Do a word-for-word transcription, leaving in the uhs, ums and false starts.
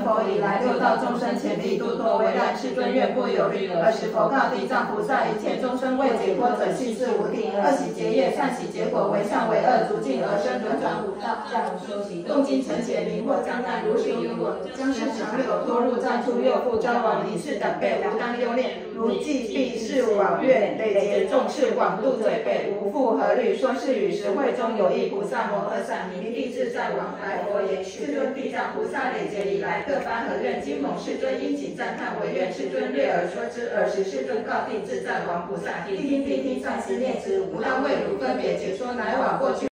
佛以来，六道众生前力度多为难，世尊愿不有虑。尔时佛告地藏菩萨：一切众生未解脱者，悉是无定。恶喜结业，善喜结果，为善为恶，逐境而生，轮转五道，暂无修习。动经成劫，灵或障难，如是因果，将生长久，脱入障处，又复交往，以是等辈，无当忧念。如既必是往愿，累劫众事，广度罪辈，无复何虑。说是语时，会中有一菩萨摩诃萨，名地自在王，白佛言：世尊，地藏菩萨累劫以来，各发何愿？今蒙世尊殷勤赞叹，惟愿世尊略尔说之。尔时世尊告地自在王菩萨：谛听谛听，善思念之，无当为汝分别解说，乃往过去。